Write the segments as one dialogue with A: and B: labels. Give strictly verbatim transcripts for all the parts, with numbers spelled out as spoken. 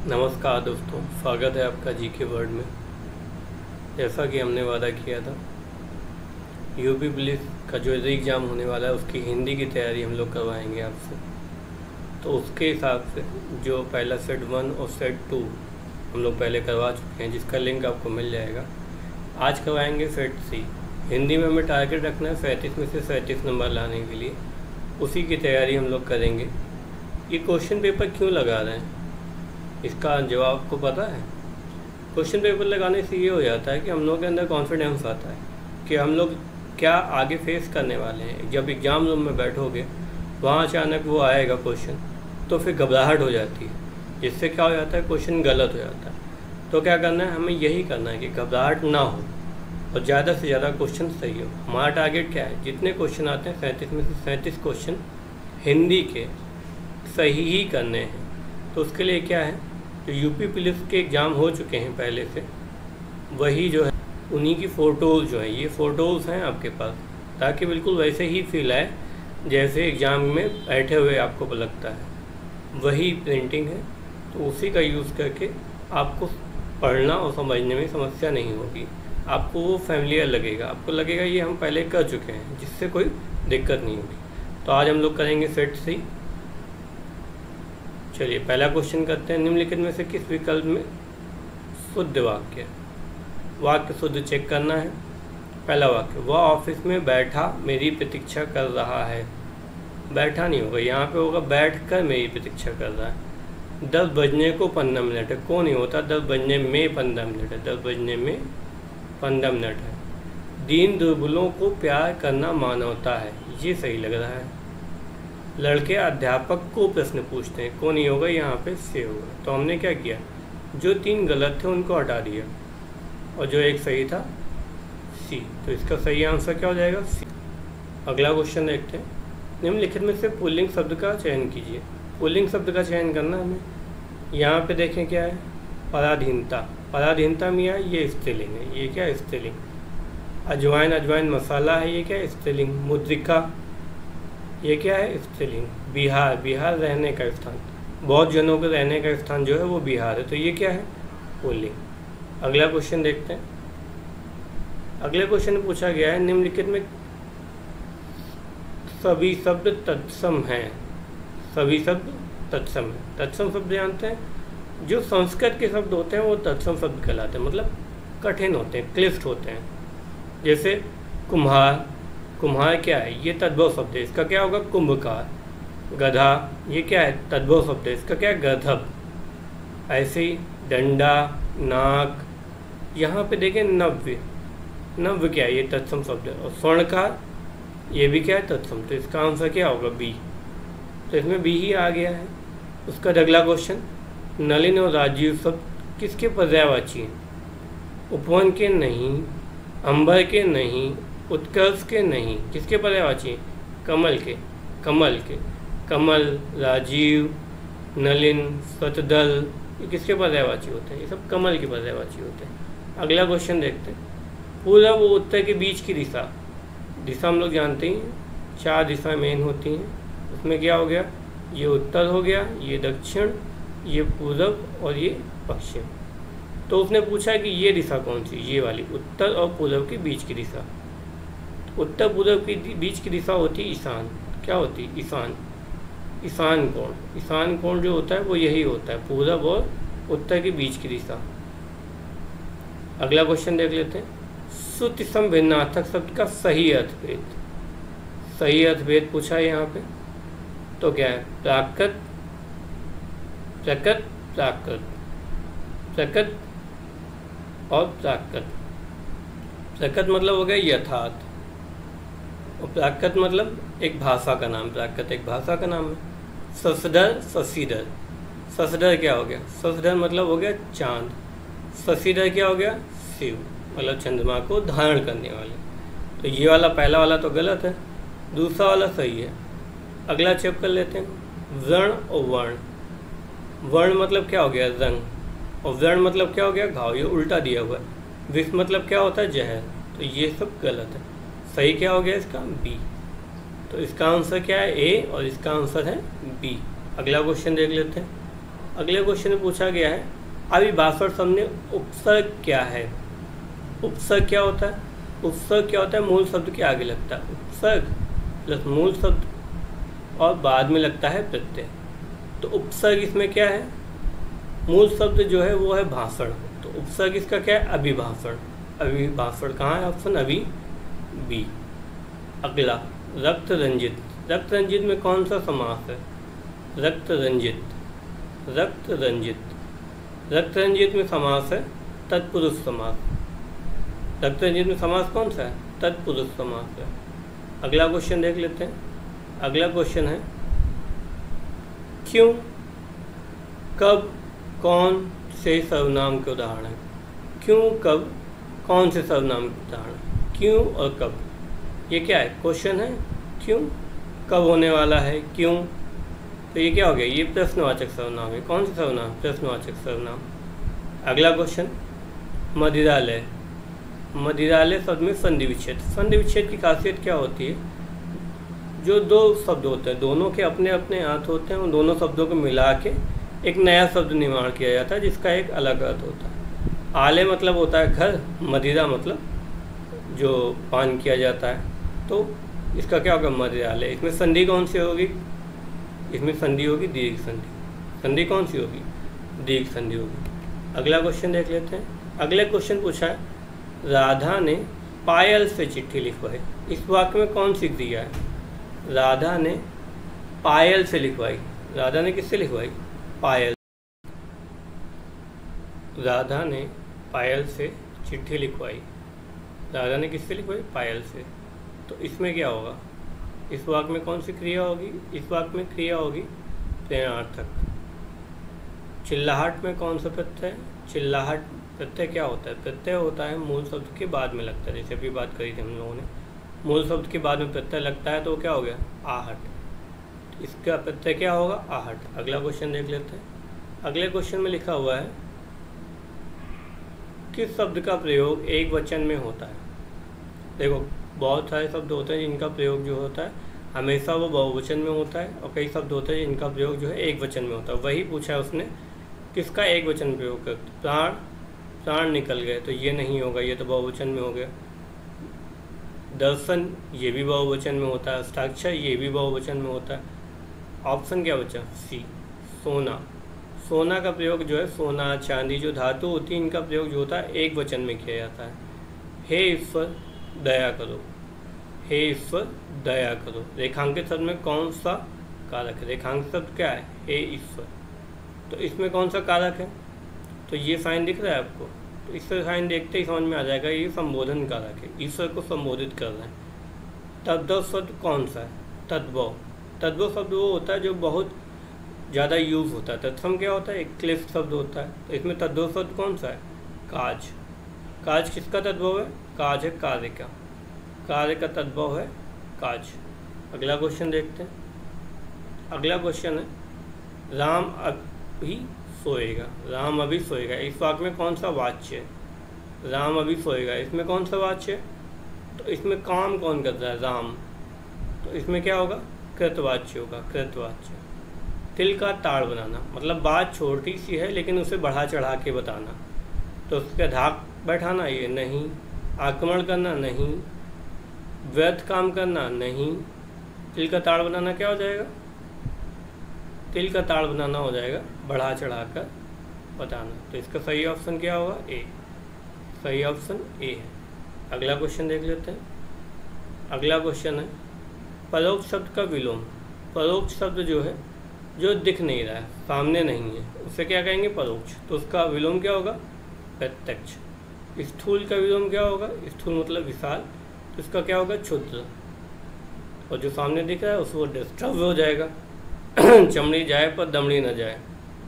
A: नमस्कार दोस्तों, स्वागत है आपका जी के वर्ड में। जैसा कि हमने वादा किया था, यूपी पुलिस का जो एग्ज़ाम होने वाला है उसकी हिंदी की तैयारी हम लोग करवाएंगे आपसे। तो उसके हिसाब से जो पहला सेट वन और सेट टू हम लोग पहले करवा चुके हैं, जिसका लिंक आपको मिल जाएगा। आज करवाएंगे सेट सी। हिंदी में हमें टारगेट रखना है सैंतीस में से सैंतीस नंबर लाने के लिए। उसी की तैयारी हम लोग करेंगे। ये क्वेश्चन पेपर क्यों लगा रहे हैं, इसका जवाब आपको पता है? क्वेश्चन पेपर लगाने से ये हो जाता है कि हम लोग के अंदर कॉन्फिडेंस आता है कि हम लोग क्या आगे फेस करने वाले हैं। जब एग्ज़ाम रूम में बैठोगे, वहाँ अचानक वो आएगा क्वेश्चन, तो फिर घबराहट हो जाती है, जिससे क्या हो जाता है, क्वेश्चन गलत हो जाता है। तो क्या करना है, हमें यही करना है कि घबराहट ना हो और ज़्यादा से ज़्यादा क्वेश्चन सही हो। हमारा टारगेट क्या है, जितने क्वेश्चन आते हैं सैंतीस में से सैंतीस क्वेश्चन हिंदी के सही ही करने हैं। तो उसके लिए क्या है, जो यूपी पुलिस के एग्ज़ाम हो चुके हैं पहले से, वही जो है उन्हीं की फ़ोटोज़ जो हैं, ये फ़ोटोज़ हैं आपके पास, ताकि बिल्कुल वैसे ही फील आए जैसे एग्ज़ाम में बैठे हुए आपको लगता है। वही प्रिंटिंग है, तो उसी का यूज़ करके आपको पढ़ना और समझने में समस्या नहीं होगी। आपको वो फैमिलियर लगेगा, आपको लगेगा ये हम पहले कर चुके हैं, जिससे कोई दिक्कत नहीं होगी। तो आज हम लोग करेंगे सेट सी। चलिए पहला क्वेश्चन करते हैं। निम्नलिखित में से किस विकल्प में शुद्ध वाक्य वाक्य शुद्ध चेक करना है। पहला वाक्य, वह ऑफिस में बैठा मेरी प्रतीक्षा कर रहा है। बैठा नहीं होगा, यहाँ पे होगा बैठ कर मेरी प्रतीक्षा कर रहा है। दस बजने को पंद्रह मिनट है, को नहीं होता, दस बजने में पंद्रह मिनट है, दस बजने में पंद्रह मिनट है। दीन दुर्बलों को प्यार करना मानवता है, ये सही लग रहा है। लड़के अध्यापक को प्रश्न पूछते हैं, को नहीं होगा, यहाँ पे से होगा। तो हमने क्या किया, जो तीन गलत थे उनको हटा दिया और जो एक सही था सी। तो इसका सही आंसर क्या हो जाएगा, सी। अगला क्वेश्चन देखते हैं। निम्नलिखित में से पुल्लिंग शब्द का चयन कीजिए। पुल्लिंग शब्द का चयन करना हमें, यहाँ पे देखें क्या है, पराधीनता। पराधीनता में है, ये स्त्रीलिंग है, ये क्या है, स्त्रीलिंग। अजवाइन, अजवाइन मसाला है, ये क्या है, स्त्रीलिंग। मुद्रिका, ये क्या है, स्त्रीलिंग। बिहार, बिहार रहने का स्थान, बहुत जनों के रहने का स्थान जो है वो बिहार है, तो ये क्या है, पुल्लिंग। अगला क्वेश्चन देखते हैं। अगले क्वेश्चन में पूछा गया है, निम्नलिखित में सभी शब्द तत्सम हैं। सभी शब्द तत्सम है। तत्सम शब्द जानते हैं, जो संस्कृत के शब्द होते हैं वो तत्सम शब्द कहलाते हैं, मतलब कठिन होते हैं, क्लिष्ट होते हैं। जैसे कुम्हार, कुम्हार क्या है, ये तद्भव शब्द है, इसका क्या होगा, कुंभकार। गधा, ये क्या है, तद्भव शब्द है, इसका क्या है, गधब। ऐसे ही डंडा, नाक। यहाँ पे देखें नव्य, नव्य क्या है, ये तत्सम शब्द है। और स्वर्णकार, ये भी क्या है, तत्सम। तो इसका आंसर क्या होगा, बी। तो इसमें बी ही आ गया है। उसका अगला क्वेश्चन, नलिन और राजीव शब्द किसके पर्यायवाची हैं। उपवन के नहीं, अंबर के नहीं, उत्कर्ष के नहीं, किसके पर्यायवाची हैं, कमल के। कमल के, कमल, राजीव, नलिन, शतदल, ये किसके पर्यायवाची होते हैं, ये सब कमल के पर्यायवाची होते हैं। अगला क्वेश्चन देखते हैं। पूर्व व उत्तर के बीच की दिशा। दिशा हम लोग जानते हैं, चार दिशा मेन होती हैं। उसमें क्या हो गया, ये उत्तर हो गया, ये दक्षिण, ये पूर्व और ये पश्चिम। तो उसने पूछा कि ये दिशा कौन सी, ये वाली, उत्तर और पूर्व के बीच की दिशा। उत्तर पूर्व के बीच की दिशा होती है ईशान। क्या होती है, ईशान। ईशान कोण, ईशान कोण जो होता है वो यही होता है, पूर्व और उत्तर के बीच की दिशा। अगला क्वेश्चन देख लेते हैं। श्रुति सम भिन्नार्थक शब्द का सही अर्थभेद। सही अर्थभेद पूछा है यहाँ पे, तो क्या है, प्राकृत, प्रकृत, प्राकृत, प्रकृत और प्राकृत। प्रकृत मतलब हो गया यथार्थ, और प्राकृत मतलब एक भाषा का नाम। प्राकृत एक भाषा का नाम है। शशधर, शशिधर। शशधर क्या हो गया, शशधर मतलब हो गया चांद। शशिधर क्या हो गया, शिव, मतलब चंद्रमा को धारण करने वाले। तो ये वाला पहला वाला तो गलत है, दूसरा वाला सही है। अगला चेक कर लेते हैं। वर्ण और वर्ण। वर्ण मतलब क्या हो गया, रंग, और वर्ण मतलब क्या हो गया, घाव। ये उल्टा दिया हुआ है। विष मतलब क्या होता है, जहर। तो ये सब गलत है। सही क्या हो गया इसका, बी। तो इसका आंसर क्या है, ए, और इसका आंसर है बी। अगला क्वेश्चन देख लेते हैं। अगले क्वेश्चन में पूछा गया है अभिभाषण शब्द में उपसर्ग क्या है। उपसर्ग क्या होता है? उपसर्ग क्या होता है? मूल शब्द के आगे लगता है उपसर्ग प्लस मूल शब्द और बाद में लगता है प्रत्यय। तो उपसर्ग इसमें क्या है? मूल शब्द जो है वो है भाषण, तो उपसर्ग इसका क्या है? अभिभाषण। अभिभाषण कहाँ है? ऑप्शन अभी बी। अगला रक्त रंजित। रक्त रंजित में कौन सा समास है? रक्त रंजित, रक्त रंजित रक्त रंजित में समास है तत्पुरुष समास। रक्त रंजित में समास कौन सा है? तत्पुरुष समास है। अगला क्वेश्चन देख लेते हैं। अगला क्वेश्चन है क्यों, कब, कौन से सर्वनाम के उदाहरण है। क्यों, कब, कौन से सर्वनाम के उदाहरण? क्यों और कब, ये क्या है? क्वेश्चन है क्यों, कब होने वाला है, क्यों, तो ये क्या हो गया? ये प्रश्नवाचक सर्वनाम है। कौन सा सर्वनाम? प्रश्नवाचक सर्वनाम। अगला क्वेश्चन मदिरालय। मदिरालय शब्द में संधि विच्छेद। संधि विच्छेद की खासियत क्या होती है? जो दो शब्द होते हैं दोनों के अपने अपने अर्थ होते हैं, उन दोनों शब्दों को मिला के एक नया शब्द निर्माण किया जाता है जिसका एक अलग अर्थ होता है। आले मतलब होता है घर, मदिरा मतलब जो पान किया जाता है, तो इसका क्या होगा? मदिरालय। इसमें संधि कौन सी होगी? इसमें संधि होगी दीर्घ संधि। संधि कौन सी होगी? दीर्घ संधि होगी। अगला क्वेश्चन देख लेते हैं। अगले क्वेश्चन पूछा है राधा ने पायल से चिट्ठी लिखवाई। इस वाक्य में कौन सी क्रिया है? राधा ने पायल से लिखवाई। राधा ने किससे लिखवाई? पायल। राधा ने पायल से चिट्ठी लिखवाई। राधा ने किससे लिखवाई? पायल से। तो इसमें क्या होगा? इस वाक्य में कौन सी क्रिया होगी? इस वाक्य में क्रिया होगी प्रेरणार्थक। चिल्लाहट में कौन सा प्रत्यय? चिल्लाहट प्रत्यय क्या होता है? प्रत्यय होता है मूल शब्द के बाद में लगता है, जैसे अभी बात करी थी हम लोगों ने। मूल शब्द के बाद में प्रत्यय लगता है तो क्या हो गया? आहट। इसका प्रत्यय क्या होगा? आहट। अगला क्वेश्चन देख लेते हैं। अगले क्वेश्चन में लिखा हुआ है किस शब्द का प्रयोग एक वचन में होता है। देखो बहुत सारे शब्द होते हैं जिनका प्रयोग जो होता है हमेशा वो बहुवचन में होता है, और कई शब्द होते हैं जिनका प्रयोग जो है एक वचन में होता है। वही पूछा है उसने किसका एक वचन प्रयोग करते। प्राण, प्राण निकल गए तो ये नहीं होगा, ये तो बहुवचन में हो गया। दर्शन, ये भी बहुवचन में होता है। हस्ताक्षर, ये भी बहुवचन में होता है। ऑप्शन क्या बचा? सी, सोना। सोना का प्रयोग जो है, सोना चांदी जो धातु होती है इनका प्रयोग जो होता है एक वचन में किया जाता है। हे ईश्वर दया करो, हे ईश्वर दया करो। रेखांकित शब्द में कौन सा कारक है? रेखांकित शब्द क्या है? हे ईश्वर। तो इसमें कौन सा कारक है? तो ये साइन दिख रहा है आपको, तो इससे साइन देखते ही समझ में आ जाएगा ये संबोधन कारक है, ईश्वर को संबोधित कर रहे हैं। तद्भव शब्द कौन सा है? तद्भव। तद्भव शब्द वो होता है जो बहुत ज़्यादा यूज होता है। तत्सम क्या होता है? एक क्लिष्ट शब्द होता है। तो इसमें तद्भव शब्द कौन सा है? काज। काज किसका तद्भव है? काज है कार्य का। कार्य का तद्भव है काज। अगला क्वेश्चन देखते हैं। अगला क्वेश्चन है राम अभी सोएगा। राम अभी सोएगा, इस वाक्य में कौन सा वाच्य है? राम अभी सोएगा, इसमें कौन सा वाच्य है? तो इसमें काम कौन कर रहा है? राम। तो इसमें क्या होगा? कृतवाच्य होगा, कृतवाच्य। तिल का ताड़ बनाना, मतलब बात छोटी सी है लेकिन उसे बढ़ा चढ़ा के बताना। तो उसका धाक बैठाना, ये नहीं। आक्रमण करना, नहीं। व्यर्थ काम करना, नहीं। तिल का ताड़ बनाना क्या हो जाएगा? तिल का ताड़ बनाना हो जाएगा बढ़ा चढ़ा कर बताना। तो इसका सही ऑप्शन क्या होगा? ए। सही ऑप्शन ए है। अगला क्वेश्चन देख लेते हैं। अगला क्वेश्चन है परोक्ष शब्द का विलोम। परोक्ष शब्द जो है जो दिख नहीं रहा है, सामने नहीं है, उसे क्या कहेंगे? परोक्ष। तो उसका विलोम क्या होगा? प्रत्यक्ष। स्थूल का विलोम क्या होगा? स्थूल मतलब विशाल, तो इसका क्या होगा? क्षुद्र। और जो सामने दिख रहा है उसको डिस्टर्ब हो जाएगा। चमड़ी जाए पर दमड़ी न जाए।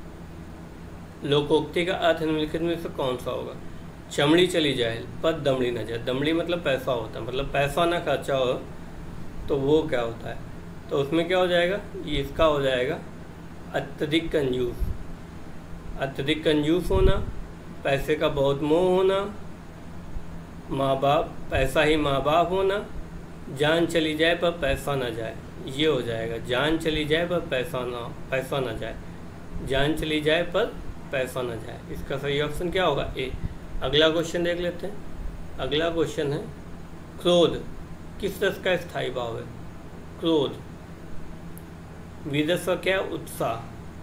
A: लोकोक्ति का अर्थ निम्नलिखित में से कौन सा होगा? चमड़ी चली जाए पर दमड़ी न जाए। दमड़ी मतलब पैसा होता है, मतलब पैसा ना खर्चा हो तो वो क्या होता है? तो उसमें क्या हो जाएगा? ये इसका हो जाएगा अत्यधिक कंजूस। अत्यधिक कंजूस होना, पैसे का बहुत मोह होना, माँ बाप, पैसा ही माँ बाप होना, जान चली जाए पर पैसा ना जाए, ये हो जाएगा। जान चली जाए पर पैसा ना पैसा ना जाए। जान चली जाए पर पैसा न जाए। इसका सही ऑप्शन क्या होगा? ए। अगला क्वेश्चन देख लेते हैं। अगला क्वेश्चन है क्रोध किस रस का स्थायी भाव है? क्रोध विरस क्या? उत्साह।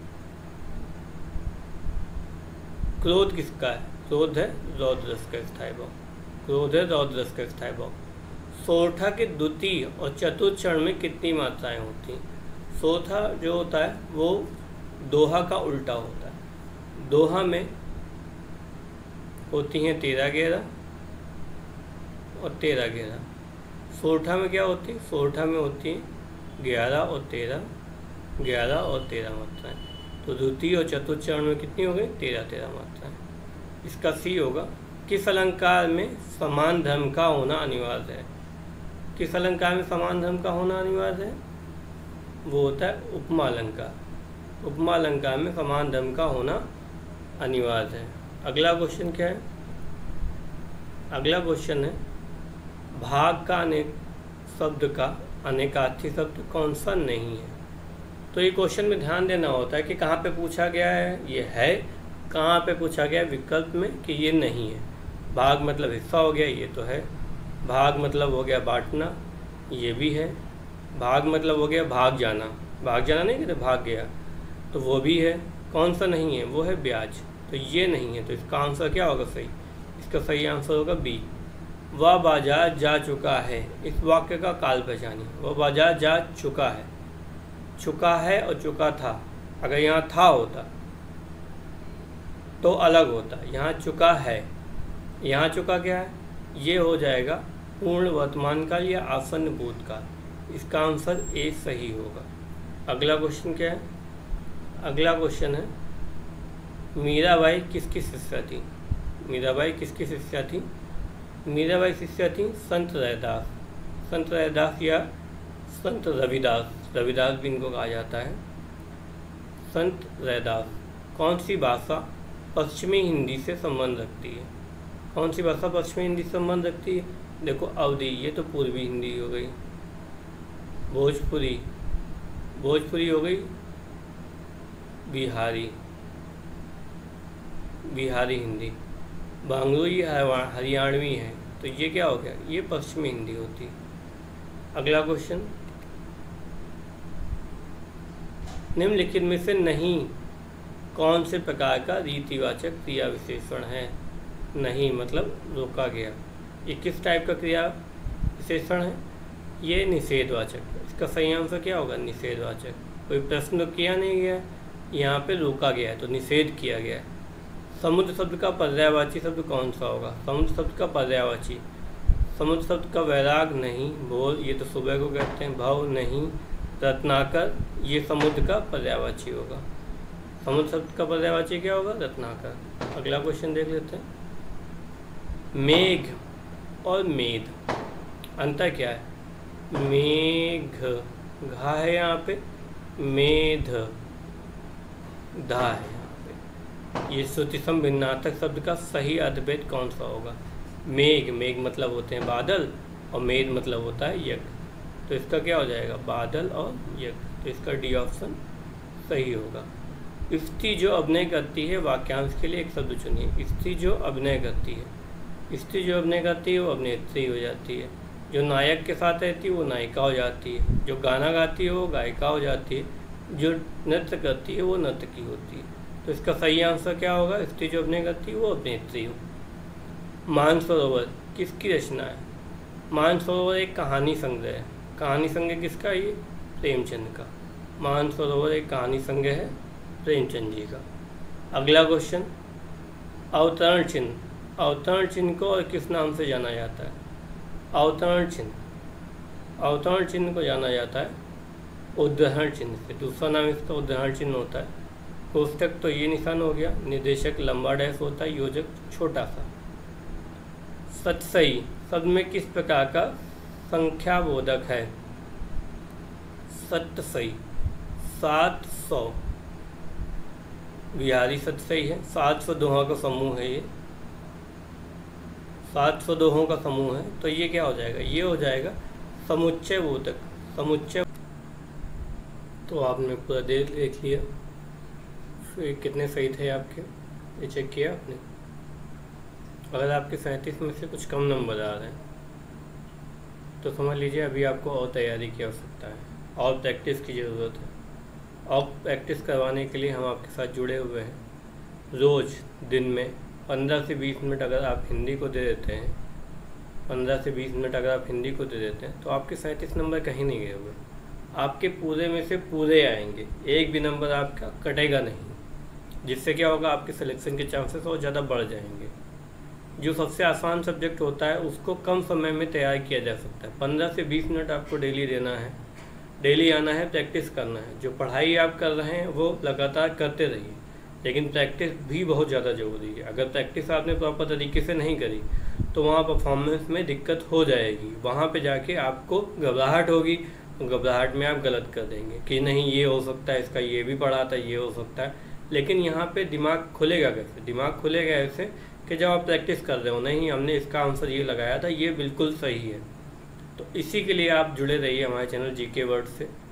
A: क्रोध किसका है? क्रोध है रौद्र रस का स्थायी भाव। क्रोध है रौद्र रस का स्थायी भाव। सोरठा के द्वितीय और चतुर्थ चरण में कितनी मात्राएं होती हैं? सोरठा जो होता है वो दोहा का उल्टा होता है। दोहा में होती हैं तेरह ग्यारह और तेरह ग्यारह। सोरठा में क्या होती है? सोरठा में होती है ग्यारह और तेरह, ग्यारह और तेरह मात्राएं। तो द्वितीय और चतुर्थ चरण में कितनी हो गई? तेरह तेरह मात्राएं। इसका सी होगा। किस अलंकार में समान धर्म का होना अनिवार्य है? किस अलंकार में समान धर्म का होना अनिवार्य है? वो होता है उपमा अलंकार। उपमा अलंकार में समान धर्म का होना अनिवार्य है। अगला क्वेश्चन क्या है? अगला क्वेश्चन है भाग का अनेक शब्द का अनेकार्थी शब्द कौन सा नहीं है? तो ये क्वेश्चन में ध्यान देना होता है कि कहाँ पे पूछा गया है ये है, कहाँ पे पूछा गया है विकल्प में कि ये नहीं है। भाग मतलब हिस्सा हो गया, ये तो है। भाग मतलब हो गया बांटना, ये भी है। भाग मतलब हो गया भाग जाना, भाग जाना नहीं कहते भाग गया, तो वो भी है। कौन सा नहीं है? वो है ब्याज, तो ये नहीं है। तो इसका आंसर क्या होगा सही? इसका सही आंसर होगा बी। वह बाजार जा चुका है। इस वाक्य का काल पहचानिए। वह बाजार जा चुका है। चुका है और चुका था, अगर यहाँ था होता तो अलग होता। यहाँ चुका है, यहाँ चुका क्या है? ये हो जाएगा पूर्ण वर्तमान काल या आसन्न भूतकाल। इसका आंसर ए सही होगा। अगला क्वेश्चन क्या है? अगला क्वेश्चन है मीराबाई किसकी शिष्या थी? मीराबाई किसकी शिष्या थी? मीराबाई शिष्या थी संत रैदास। संत रैदास या संत रविदास, रविदास भी इनको कहा जाता है। संत रैदास। कौन सी भाषा पश्चिमी हिंदी से संबंध रखती है? कौन सी भाषा पश्चिमी हिंदी से संबंध रखती है? देखो अवधी, ये तो पूर्वी हिंदी हो गई। भोजपुरी, भोजपुरी हो गई। बिहारी, बिहारी हिंदी। बांग्लोई हरियाणवी है, तो ये क्या हो गया? ये पश्चिमी हिंदी होती है। अगला क्वेश्चन, निम्नलिखित में से नहीं कौन से प्रकार का रीतिवाचक क्रिया विशेषण है? नहीं मतलब रोका गया। ये किस टाइप का क्रिया विशेषण है? ये निषेधवाचक। इसका सही आंसर क्या होगा? निषेधवाचक। कोई प्रश्न तो किया नहीं गया, यहाँ पे रोका गया है तो निषेध किया गया है। समुद्र शब्द का पर्यायवाची शब्द कौन सा होगा? समुद्र शब्द का पर्यायवाची, समुद्र शब्द का वैराग नहीं, भोर ये तो सुबह को कहते हैं, भव नहीं, रत्नाकर ये समुद्र का पर्यायवाची होगा। समुद्र शब्द का पर्यायवाची क्या होगा? रत्नाकर। अगला क्वेश्चन देख लेते हैं। मेघ और मेध अंतर क्या है? मेघ घा है यहाँ पे, मेध धा है यहाँ पे। ये श्रुतिसम भिन्नार्थक शब्द का सही अर्थभेद कौन सा होगा? मेघ, मेघ मतलब होते हैं बादल और मेध मतलब होता है यज्ञ। तो इसका क्या हो जाएगा? बादल और यज्ञ। तो इसका डी ऑप्शन सही होगा। स्त्री जो अभिनय करती है, वाक्यांश के लिए एक शब्द चुनिए। स्त्री जो अभिनय करती है, स्त्री जो अभिनय करती है वो अभिनेत्री हो जाती है। जो नायक के साथ रहती है वो नायिका हो जाती है। जो गाना गाती है वो गायिका हो जाती है। जो नृत्य करती है वो नर्तकी होती है। तो इसका सही आंसर क्या होगा? स्त्री जो अभिनय करती है वो अभिनेत्री हो। मानसरोवर किसकी रचना है? मानसरोवर एक कहानी संग्रह है। कहानी संग्रह किसका? ये प्रेमचंद का। मानसरोवर एक कहानी संग्रह है प्रेमचंद जी का। अगला क्वेश्चन, अवतरण चिन्ह। अवतरण चिन्ह को और किस नाम से जाना जाता है? अवतरण चिन्ह, अवतरण चिन्ह को जाना जाता है उद्धरण चिन्ह से। दूसरा नाम इसका उद्धरण चिन्ह होता है। कोष्टक तो ये निशान हो गया, निर्देशक लंबा डैश होता है, योजक छोटा सा। सतसई शब्द में किस प्रकार का संख्याबोधक है? सतसई सात सौ, बिहारी सतसई है। सात सौ दोहों का समूह है, ये सात सौ दोहों का समूह है। तो ये क्या हो जाएगा? ये हो जाएगा समुच्चय बोधक। समुच्चय। तो आपने पूरा देख लिया। फिर कितने सही थे आपके, ये चेक किया आपने? अगर आपके सैंतीस में से कुछ कम नंबर आ रहे हैं तो समझ लीजिए अभी आपको और तैयारी की आवश्यकता है, और प्रैक्टिस की ज़रूरत है। और प्रैक्टिस करवाने के लिए हम आपके साथ जुड़े हुए हैं। रोज़ दिन में पंद्रह से बीस मिनट अगर आप हिंदी को दे देते हैं, पंद्रह से बीस मिनट अगर आप हिंदी को दे देते हैं तो आपके सैंतीस नंबर कहीं नहीं गए हुए, आपके पूरे में से पूरे आएंगे, एक भी नंबर आपका कटेगा नहीं, जिससे क्या होगा, आपके सिलेक्शन के चांसेस और ज़्यादा बढ़ जाएंगे। जो सबसे आसान सब्जेक्ट होता है उसको कम समय में तैयार किया जा सकता है। पंद्रह से बीस मिनट आपको डेली देना है, डेली आना है, प्रैक्टिस करना है। जो पढ़ाई आप कर रहे हैं वो लगातार करते रहिए, लेकिन प्रैक्टिस भी बहुत ज़्यादा ज़रूरी है। अगर प्रैक्टिस आपने प्रॉपर तरीके से नहीं करी तो वहाँ परफॉर्मेंस में दिक्कत हो जाएगी, वहाँ पे जाके आपको घबराहट होगी, घबराहट में आप गलत कर देंगे कि नहीं ये हो सकता है, इसका ये भी पढ़ा था, ये हो सकता है। लेकिन यहाँ पे दिमाग खुलेगा कैसे? दिमाग खुलेगा ऐसे कि जब आप प्रैक्टिस कर रहे हो, नहीं हमने इसका आंसर ये लगाया था, ये बिल्कुल सही है। तो इसी के लिए आप जुड़े रहिए हमारे चैनल जी के वर्ड से।